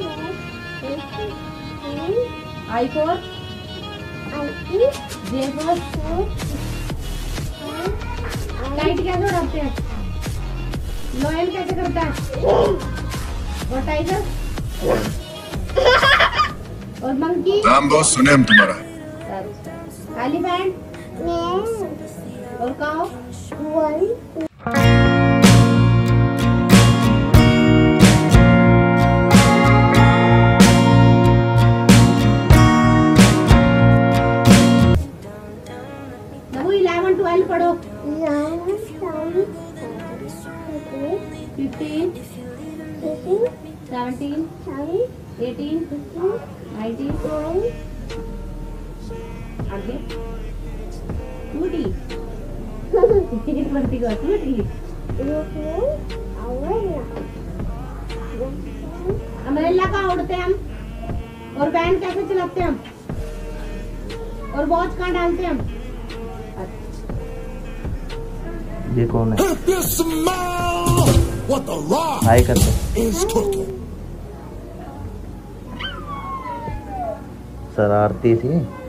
I for J for kite कैसे उड़ाते हैं? लोयन कैसे करता है? और टाइगर? और मंकी? नाम बहुत सुने हम तुम्हारा। एलिफेंट? और काऊ? नबू 11 12 पढ़ो। 15 17 18 19 आगे टूटी बनती को टूटी अम्ब्रेला कहाँ उड़ते हैं हम? और बैंड कैसे चलाते हैं हम? और वॉच कहाँ डालते हैं हम? ये कौन है? हाय करते शरारती थी।